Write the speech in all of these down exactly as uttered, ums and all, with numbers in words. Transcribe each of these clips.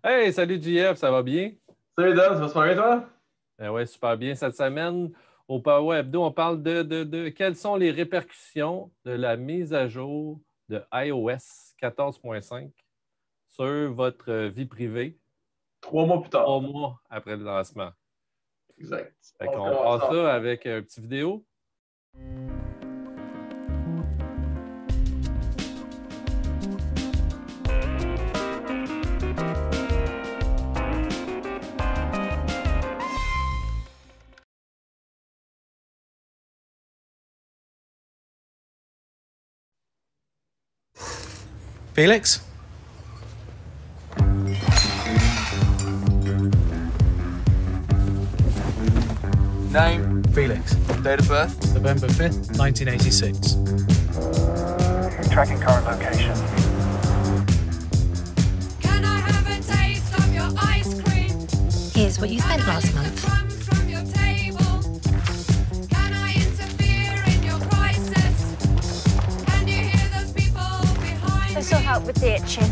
Hey, salut J F, ça va bien? Salut Dan, ça va super bien toi? Euh, oui, super bien. Cette semaine, au Power Hebdo, on parle de, de, de quelles sont les répercussions de la mise à jour de iOS quatorze point cinq sur votre vie privée Trois mois plus trois tard. mois après le lancement. Exact. Fait On va qu'on commencer passe en ça force. avec une petite vidéo. Felix? Name, Felix. date of birth, November fifth, nineteen eighty-six. tracking current location. Can I have a taste of your ice cream? Here's what you Can spent I last lick the month. crumbs from your table? Can I interfere in your crisis? Can you hear those people behind This will me? help with the itching.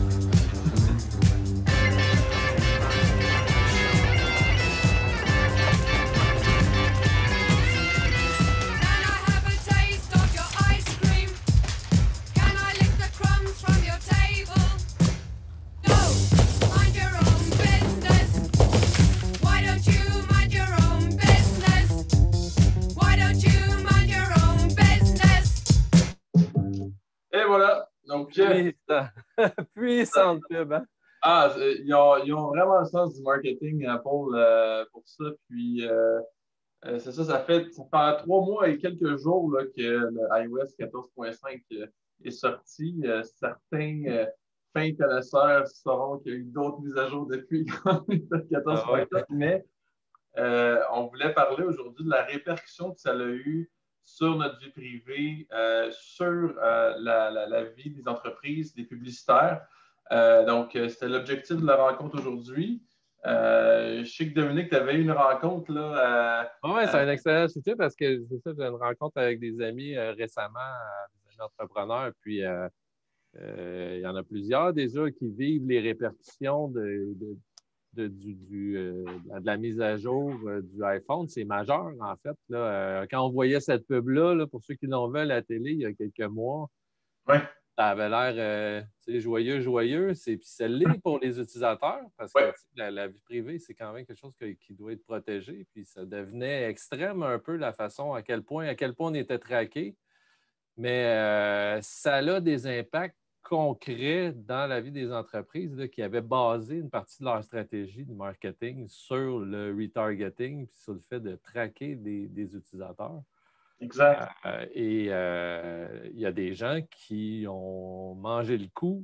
Can I have a taste of your ice cream? Can I lick the crumbs from your table? No, mind your own business. Why don't you mind your own business? Why don't you mind your own business? Et voilà. Donc, euh, Puissant. Puissante pub, hein? ah, euh, ils ont, ils ont vraiment le sens du marketing, Apple, euh, pour ça. Puis, euh, euh, c'est ça, ça fait, ça fait trois mois et quelques jours là, que le iOS quatorze point cinq euh, est sorti. Euh, certains euh, fins connaisseurs sauront qu'il y a eu d'autres mises à jour depuis Ah ouais. quatorze point quatre, mais Euh, on voulait parler aujourd'hui de la répercussion que ça a eu sur notre vie privée, euh, sur euh, la, la, la vie des entreprises, des publicitaires. Euh, donc, euh, c'était l'objectif de la rencontre aujourd'hui. Euh, je sais que Dominique, tu avais eu une rencontre là. Ah ouais, euh, c'est euh, un excellent sujet parce que c'est ça, j'ai eu une rencontre avec des amis euh, récemment, euh, des amis entrepreneurs, puis euh, euh, il y en a plusieurs déjà qui vivent les répercussions de, de, de, du, du, euh, de la mise à jour euh, du iPhone. C'est majeur, en fait. Là. Euh, quand on voyait cette pub-là, là, pour ceux qui l'ont vu à la télé il y a quelques mois, ouais, ça avait l'air euh, tu sais, joyeux, joyeux. C'est, puis c'est l'est pour les utilisateurs parce que ouais, tu sais, la, la vie privée, c'est quand même quelque chose que- qui doit être protégé. Puis ça devenait extrême un peu la façon à quel point, à quel point on était traqué. Mais euh, ça a des impacts concrets dans la vie des entreprises là, qui avaient basé une partie de leur stratégie de marketing sur le retargeting puis sur le fait de traquer des, des utilisateurs. exact. Euh, et euh, il y a des gens qui ont mangé le coup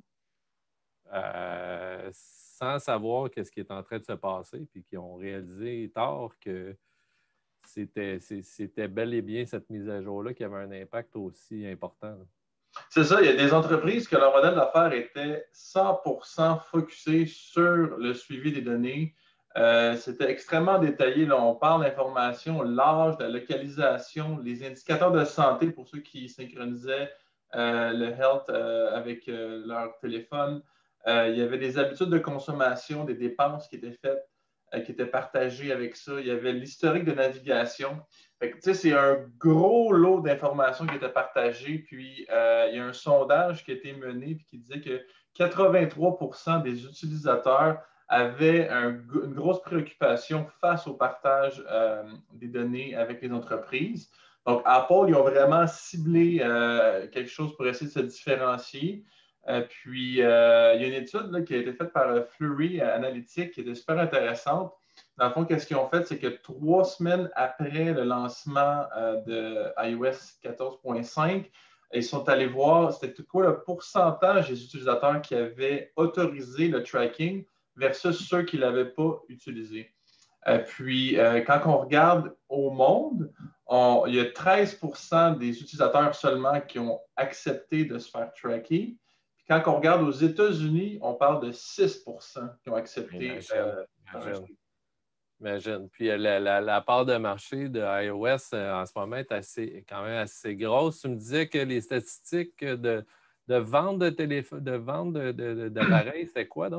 euh, sans savoir qu'est-ce qui est en train de se passer, puis qui ont réalisé tard que c'était, c'est- c'était bel et bien cette mise à jour-là qui avait un impact aussi important. Là. C'est ça, il y a des entreprises que leur modèle d'affaires était cent pour cent focusé sur le suivi des données. Euh, c'était extrêmement détaillé. Là, on parle d'information, l'âge, la localisation, les indicateurs de santé pour ceux qui synchronisaient euh, le health euh, avec euh, leur téléphone. Euh, il y avait des habitudes de consommation, des dépenses qui étaient faites, euh, qui étaient partagées avec ça. Il y avait l'historique de navigation. Fait que, tu sais, c'est un gros lot d'informations qui étaient partagées. Puis, euh, il y a un sondage qui a été mené et qui disait que quatre-vingt-trois pour cent des utilisateurs avaient un, une grosse préoccupation face au partage euh, des données avec les entreprises. Donc, Apple, ils ont vraiment ciblé euh, quelque chose pour essayer de se différencier. Euh, puis, euh, il y a une étude là, qui a été faite par euh, Flurry Analytics qui était super intéressante. Dans le fond, qu'est-ce qu'ils ont fait, c'est que trois semaines après le lancement euh, de iOS quatorze point cinq, ils sont allés voir c'était quoi le pourcentage des utilisateurs qui avaient autorisé le tracking versus ceux qui ne l'avaient pas utilisé. Euh, puis, euh, quand on regarde au monde, on, il y a treize pour cent des utilisateurs seulement qui ont accepté de se faire tracker. Puis, quand on regarde aux États-Unis, on parle de six pour cent qui ont accepté Imagine, euh, imagine, imagine. Puis euh, la, la, la part de marché de iOS euh, en ce moment est assez, quand même assez grosse. Tu me disais que les statistiques de, de vente de téléphone, de vente de, de, d'appareils, c'était quoi donc?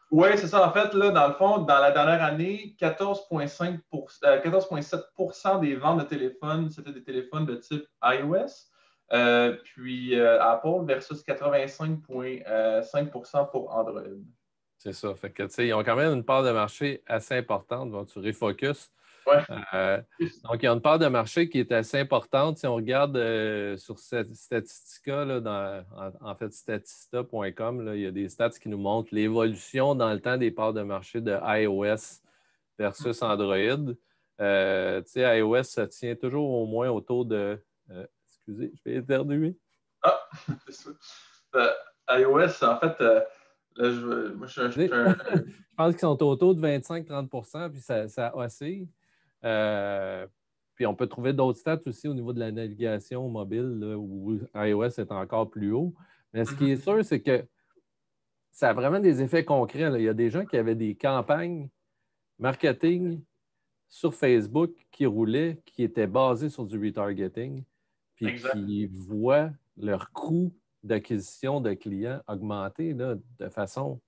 Oui, c'est ça. En fait, là, dans le fond, dans la dernière année, quatorze virgule cinq pour cent, euh, quatorze virgule sept pour cent des ventes de téléphones, c'était des téléphones de type iOS. Euh, puis euh, Apple versus quatre-vingt-cinq virgule cinq pour cent pour Android. C'est ça. Fait que, tu sais, ils ont quand même une part de marché assez importante. Donc, tu refocus. Ouais. Euh, donc, il y a une part de marché qui est assez importante. Si on regarde euh, sur cette Statistica, là, dans, en, en fait, statista point com, là, il y a des stats qui nous montrent l'évolution dans le temps des parts de marché de iOS versus Android. Euh, tu sais, iOS, ça tient toujours au moins autour de... Euh, excusez, je vais éternuer. Ah, c'est ça. Euh, iOS, en fait, euh, là, je, moi, je, je, je, je pense qu'ils sont autour de vingt-cinq à trente pour cent, puis ça, ça oscille. Euh, puis on peut trouver d'autres stats aussi au niveau de la navigation mobile, là, où iOS est encore plus haut. Mais ce qui est sûr, c'est que ça a vraiment des effets concrets, là. Il y a des gens qui avaient des campagnes marketing sur Facebook qui roulaient, qui étaient basées sur du retargeting, puis Exact. qui voient leur coût d'acquisition de clients augmenter là, de façon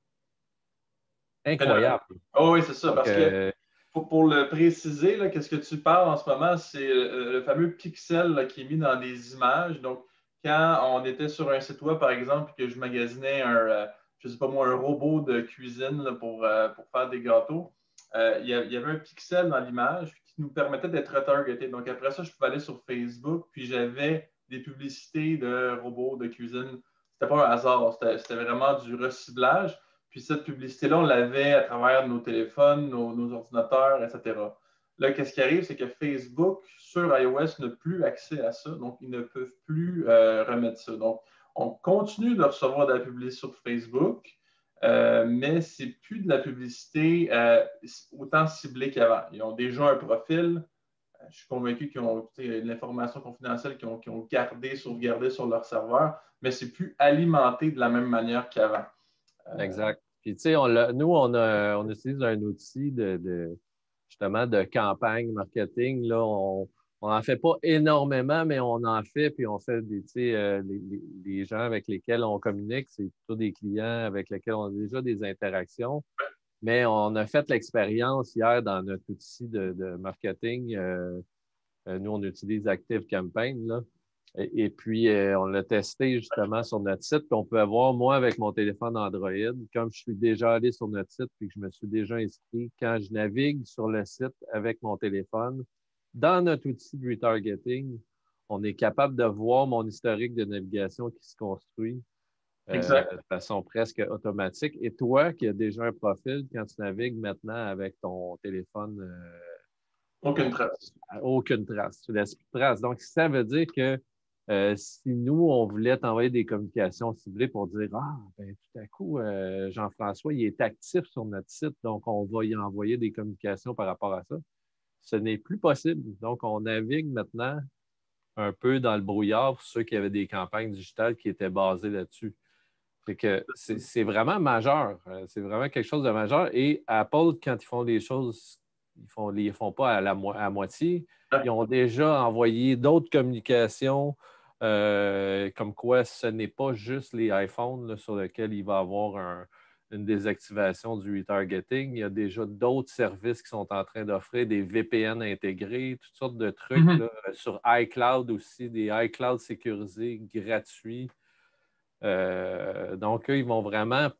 incroyable. Oh oui, c'est ça. Donc, parce euh, que pour, pour le préciser, là, qu'est-ce que tu parles en ce moment, c'est le, le fameux pixel là, qui est mis dans des images. Donc, quand on était sur un site web, par exemple, que je magasinais un, euh, je sais pas moi, un robot de cuisine là, pour, euh, pour faire des gâteaux, euh, il y a- il y avait un pixel dans l'image qui nous permettait d'être retargeté. Donc, après ça, je pouvais aller sur Facebook, puis j'avais des publicités de robots de cuisine. C'était pas un hasard, c'était c'était vraiment du reciblage. Puis cette publicité-là, on l'avait à travers nos téléphones, nos, nos ordinateurs, et cetera. Là, qu'est-ce qui arrive, c'est que Facebook, sur iOS, n'a plus accès à ça. Donc, ils ne peuvent plus euh, remettre ça. Donc, on continue de recevoir de la publicité sur Facebook, euh, mais ce n'est plus de la publicité euh, autant ciblée qu'avant. Ils ont déjà un profil. Je suis convaincu qu'ils ont tu sais, de l'information confidentielle qu'ils ont, qu'ils ont gardé, sauvegardé sur leur serveur, mais ce n'est plus alimenté de la même manière qu'avant. Exact. Puis, tu sais, on l'a- nous, on, a- on utilise un outil de, de- justement de campagne marketing. Là, on n'en fait pas énormément, mais on en fait, puis on fait des, tu sais, euh, les, les- les gens avec lesquels on communique, c'est plutôt des clients avec lesquels on a déjà des interactions. Mais on a fait l'expérience hier dans notre outil de, de marketing. Euh, euh, nous, on utilise Active Campaign, là. Et, et puis, euh, on l'a testé justement sur notre site. Puis on peut avoir, moi, avec mon téléphone Android, comme je suis déjà allé sur notre site puis que je me suis déjà inscrit, quand je navigue sur le site avec mon téléphone, dans notre outil de retargeting, on est capable de voir mon historique de navigation qui se construit euh, Exact. de façon presque automatique. Et toi, qui as déjà un profil, quand tu navigues maintenant avec ton téléphone, euh, Aucune trace. aucune trace. Tu laisses plus de trace. Donc, ça veut dire que euh, si nous, on voulait t'envoyer des communications ciblées pour dire Ah, ben tout à coup, euh, Jean-François, il est actif sur notre site, donc on va y envoyer des communications par rapport à ça. Ce n'est plus possible. Donc, on navigue maintenant un peu dans le brouillard pour ceux qui avaient des campagnes digitales qui étaient basées là-dessus. Fait que c'est c'est vraiment majeur. Euh, C'est vraiment quelque chose de majeur. Et Apple, quand ils font les choses, ils font, les font pas à, la mo- à moitié. Ils ont déjà envoyé d'autres communications, euh, comme quoi ce n'est pas juste les iPhones là, sur lesquels il va y avoir un- une désactivation du retargeting. Il y a déjà d'autres services qui sont en train d'offrir des V P N intégrés, toutes sortes de trucs. Mhm. Là, sur iCloud aussi, des iCloud sécurisés, gratuits. Euh, donc, eux, ils vont vraiment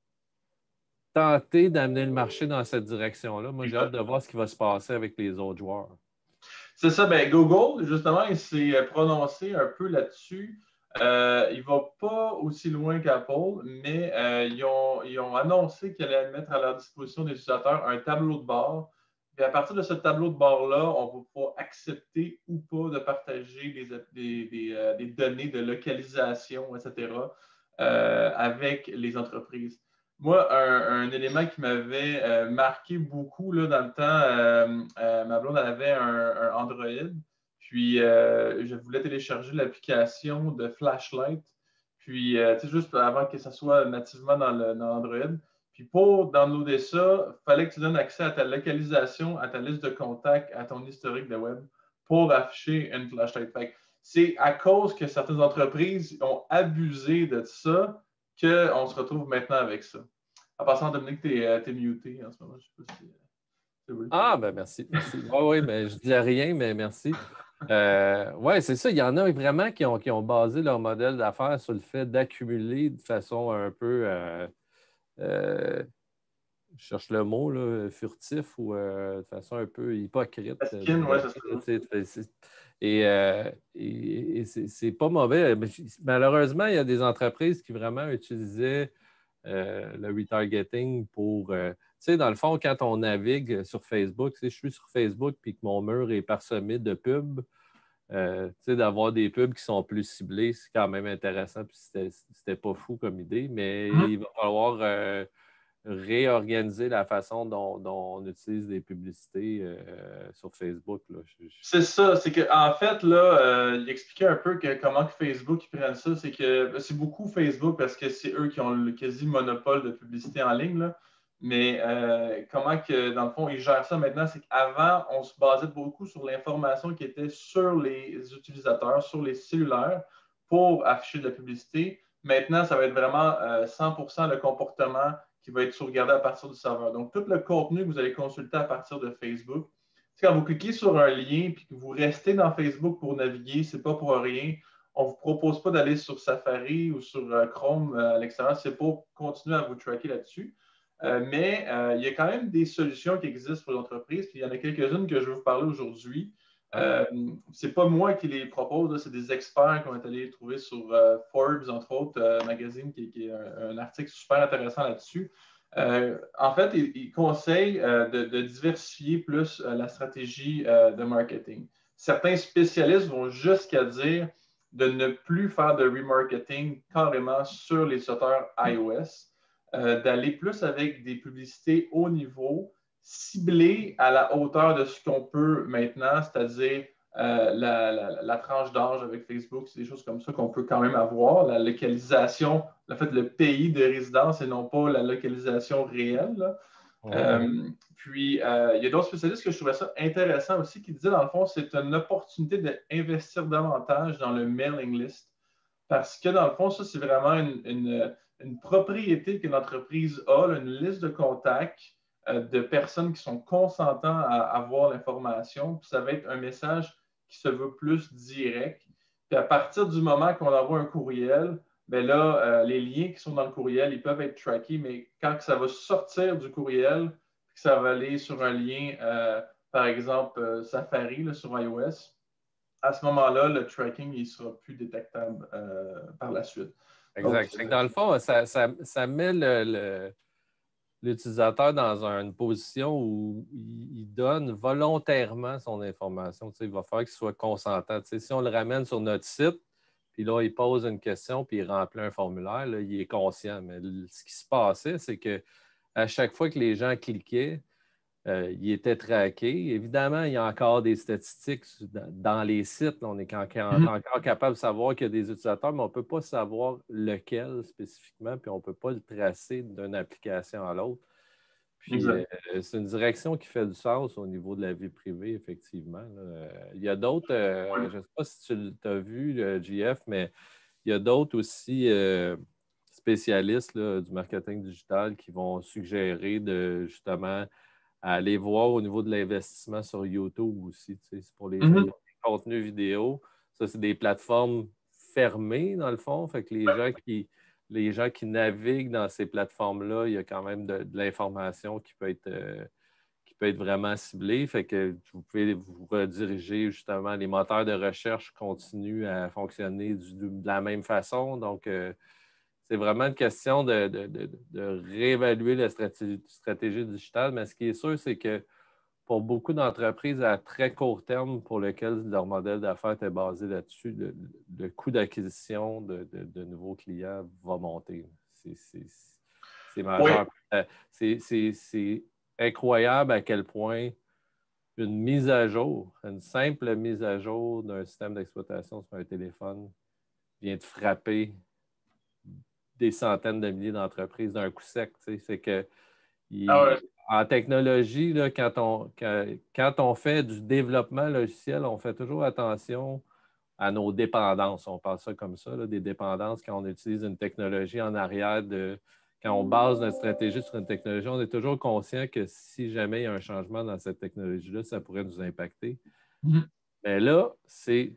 tenter d'amener le marché dans cette direction-là. Moi, j'ai hâte de voir ce qui va se passer avec les autres joueurs. C'est ça, ben Google, justement, il s'est prononcé un peu là-dessus. Euh, il ne va pas aussi loin qu'Apple, mais euh, ils, ont, ils ont annoncé qu'ils allaient mettre à leur disposition des utilisateurs un tableau de bord. Et à partir de ce tableau de bord-là, on va pouvoir accepter ou pas de partager des, des, des, euh, des données de localisation, et cetera, euh, avec les entreprises. Moi, un, un élément qui m'avait euh, marqué beaucoup là, dans le temps, euh, euh, ma blonde avait un, un Android, puis euh, je voulais télécharger l'application de Flashlight, puis euh, tu sais, juste avant que ça soit nativement dans, le, dans Android. Puis pour downloader ça, il fallait que tu donnes accès à ta localisation, à ta liste de contacts, à ton historique de web pour afficher une flashlight. Fait que c'est à cause que certaines entreprises ont abusé de ça qu'on se retrouve maintenant avec ça. En passant, Dominique, tu es muté en ce moment. Je sais pas si c'est vrai. Ah, ben merci. merci. Oui, oui, mais je ne disais rien, mais merci. Euh, oui, c'est ça. Il y en a vraiment qui ont, qui ont basé leur modèle d'affaires sur le fait d'accumuler de façon un peu, euh, euh, je cherche le mot, là, furtif ou euh, de façon un peu hypocrite. Skin, ouais, ça se peut. Tu sais, c'est- Et, euh, et, et c'est c'est pas mauvais. Mais malheureusement, il y a des entreprises qui vraiment utilisaient euh, le retargeting pour. euh, tu sais, dans le fond, quand on navigue sur Facebook, si je suis sur Facebook et que mon mur est parsemé de pubs, euh, tu sais, d'avoir des pubs qui sont plus ciblés, c'est quand même intéressant. Puis c'était c'était pas fou comme idée, mais Mhm. il va falloir euh, réorganiser la façon dont, dont on utilise les publicités euh, sur Facebook. Là. Je- je- C'est ça, c'est qu'en fait, là, euh, il expliquait un peu que comment que Facebook ils prennent ça. C'est que c'est beaucoup Facebook parce que c'est eux qui ont le quasi monopole de publicité en ligne. Là. Mais euh, comment que, dans le fond, ils gèrent ça maintenant, c'est qu'avant, on se basait beaucoup sur l'information qui était sur les utilisateurs, sur les cellulaires, pour afficher de la publicité. Maintenant, ça va être vraiment euh, cent pour cent le comportement qui va être sauvegardé à partir du serveur. Donc, tout le contenu que vous allez consulter à partir de Facebook, quand vous cliquez sur un lien et que vous restez dans Facebook pour naviguer, ce n'est pas pour rien. On ne vous propose pas d'aller sur Safari ou sur euh, Chrome euh, à l'extérieur. C'est pour continuer à vous tracker là-dessus. Euh, mais euh, il y a quand même des solutions qui existent pour l'entreprise. Puis il y en a quelques-unes que je vais vous parler aujourd'hui. Euh, ce n'est pas moi qui les propose, c'est des experts qui ont été allés les trouver sur euh, Forbes, entre autres, euh, magazine, qui, qui est un, un article super intéressant là-dessus. Euh, en fait, il, il conseille euh, de, de diversifier plus euh, la stratégie euh, de marketing. Certains spécialistes vont jusqu'à dire de ne plus faire de remarketing carrément sur les sauteurs iOS, euh, d'aller plus avec des publicités haut niveau, ciblées à la hauteur de ce qu'on peut maintenant, c'est-à-dire euh, la, la, la tranche d'âge avec Facebook, c'est des choses comme ça qu'on peut quand même avoir, la localisation, en fait, le pays de résidence et non pas la localisation réelle. Là. Ouais. Euh, puis, euh, il y a d'autres spécialistes que je trouvais ça intéressant aussi qui disaient, dans le fond, c'est une opportunité d'investir davantage dans le mailing list parce que, dans le fond, ça, c'est vraiment une, une, une propriété que l'entreprise a, là, une liste de contacts euh, de personnes qui sont consentants à avoir l'information. Puis ça va être un message qui se veut plus direct. Puis à partir du moment qu'on envoie un courriel, bien là, euh, les liens qui sont dans le courriel, ils peuvent être trackés, mais quand ça va sortir du courriel, que ça va aller sur un lien, euh, par exemple, euh, Safari là, sur iOS, à ce moment-là, le tracking ne sera plus détectable euh, par la suite. Exact. Donc, Fait que dans le fond, ça, ça, ça met le, le- l'utilisateur dans un- une position où il, il donne volontairement son information. Tu sais, il va falloir qu'il soit consentant. Tu sais, si on le ramène sur notre site, puis là, il pose une question, puis il remplit un formulaire, là, il est conscient. Mais le- ce qui se passait, c'est que à chaque fois que les gens cliquaient, euh, il était traqué. Évidemment, il y a encore des statistiques dans, dans les sites. Là, on est encore, Mhm. encore capable de savoir qu'il y a des utilisateurs, mais on ne peut pas savoir lequel spécifiquement, puis on ne peut pas le tracer d'une application à l'autre. Puis euh, exact. c'est une direction qui fait du sens au niveau de la vie privée, effectivement. Là. Euh, Il y a d'autres, euh, Oui. je ne sais pas si tu as vu, le J F, mais il y a d'autres aussi euh, spécialistes là, du marketing digital qui vont suggérer de justement aller voir au niveau de l'investissement sur YouTube aussi. Tu sais, c'est pour les gens Mhm. qui ont des contenus vidéo. Ça, c'est des plateformes fermées, dans le fond. Fait que les gens qui, les gens qui naviguent dans ces plateformes-là, il y a quand même de, de l'information qui peut être, euh, qui peut être vraiment ciblée. Fait que vous pouvez vous rediriger justement. Les moteurs de recherche continuent à fonctionner du- de la même façon. Donc, euh, c'est vraiment une question de, de- de- de réévaluer la stratégie, stratégie digitale. Mais ce qui est sûr, c'est que pour beaucoup d'entreprises à très court terme pour lesquelles leur modèle d'affaires était basé là-dessus, le, le coût d'acquisition de, de- de nouveaux clients va monter. C'est, c'est- c'est majeur. Euh, C'est, c'est- c'est incroyable à quel point une mise à jour, une simple mise à jour d'un système d'exploitation sur un téléphone vient de frapper des centaines de milliers d'entreprises d'un coup sec. Tu sais. C'est que il- Ah ouais. en technologie, là, quand, on, quand, quand on fait du développement logiciel, on fait toujours attention à nos dépendances. On parle ça comme ça, là, des dépendances quand on utilise une technologie en arrière de quand on base notre stratégie sur une technologie, on est toujours conscient que si jamais il y a un changement dans cette technologie-là, ça pourrait nous impacter. Mm-hmm. Mais là, c'est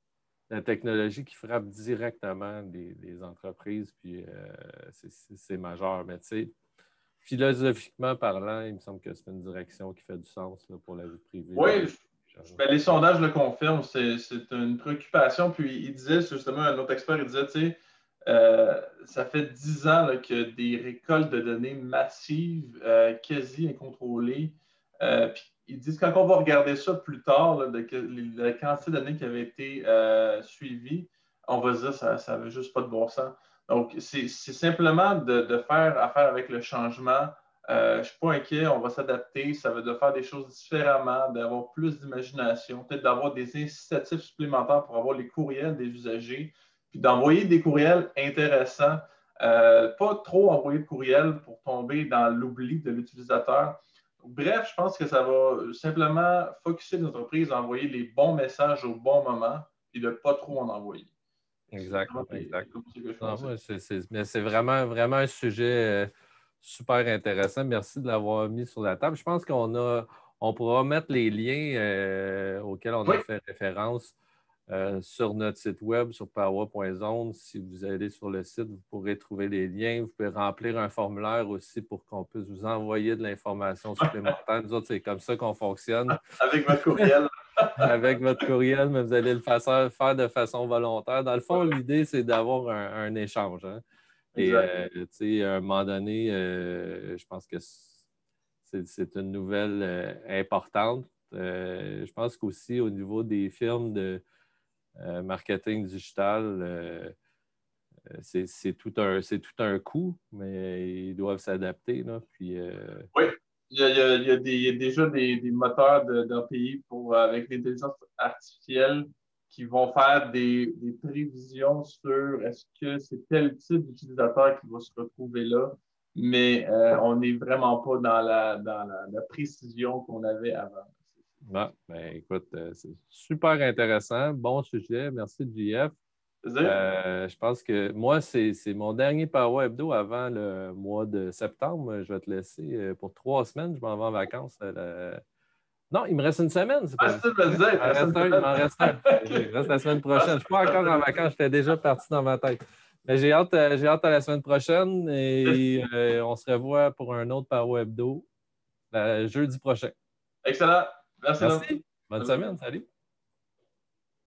la technologie qui frappe directement les, les entreprises, puis euh, c'est, c'est, c'est majeur. Mais tu sais, philosophiquement parlant, il me semble que c'est une direction qui fait du sens là, pour la vie privée. Oui, ben, les sondages le confirment, c'est, c'est une préoccupation. Puis il disait, justement, un autre expert, il disait, tu sais, euh, ça fait dix ans là, que des récoltes de données massives, euh, quasi incontrôlées. Euh, puis ils disent quand on va regarder ça plus tard, là, de, de, la quantité de données qui avaient été euh, suivies, on va se dire que ça n'avait juste pas de bon sens. Donc, c'est, c'est simplement de, de faire affaire avec le changement. Euh, je ne suis pas inquiet, on va s'adapter. Ça veut dire de faire des choses différemment, d'avoir plus d'imagination, peut-être d'avoir des incitatifs supplémentaires pour avoir les courriels des usagers, puis d'envoyer des courriels intéressants. Euh, pas trop envoyer de courriels pour tomber dans l'oubli de l'utilisateur. Bref, je pense que ça va simplement focusser l'entreprise à envoyer les bons messages au bon moment et de ne pas trop en envoyer. Exact, C'est exact. c'est non, moi, c'est, c'est, mais c'est vraiment, vraiment un sujet euh, super intéressant. Merci de l'avoir mis sur la table. Je pense qu'on a, on pourra mettre les liens euh, auxquels on oui. a fait référence euh, sur notre site web, sur power point zone. Si vous allez sur le site, vous pourrez trouver les liens. Vous pouvez remplir un formulaire aussi pour qu'on puisse vous envoyer de l'information supplémentaire. Nous autres, c'est comme ça qu'on fonctionne. Avec votre courriel. Avec votre courriel, mais vous allez le faire, faire de façon volontaire. Dans le fond, l'idée, c'est d'avoir un, un échange. Hein? Et euh, tu sais, à un moment donné, euh, je pense que c'est, c'est une nouvelle euh, importante. Euh, je pense qu'aussi au niveau des firmes de euh, marketing digital, euh, c'est, c'est, tout un, c'est tout un coût, mais ils doivent s'adapter. Là, puis, euh, oui. Il y a, il y a, il y a, des, il y a déjà des, des moteurs de, d'un pays pour, avec l'intelligence artificielle qui vont faire des, des prévisions sur est-ce que c'est tel type d'utilisateur qui va se retrouver là, mais euh, on n'est vraiment pas dans la, dans la, la précision qu'on avait avant. Ah, ben, écoute, c'est super intéressant. Bon sujet. Merci, J F. Euh, je pense que moi, c'est, c'est mon dernier Power Hebdo avant le mois de septembre. Je vais te laisser pour trois semaines. Je m'en vais en vacances. La... Non, il me reste une semaine. C'est pas ah, ça, il, me il, reste un, il m'en reste un. Il reste la semaine prochaine. Je ne suis pas encore en vacances. J'étais déjà parti dans ma tête. Mais j'ai hâte, j'ai hâte à la semaine prochaine et euh, on se revoit pour un autre Power Hebdo euh, jeudi prochain. Excellent. Merci. Merci. Bonne semaine. Salut.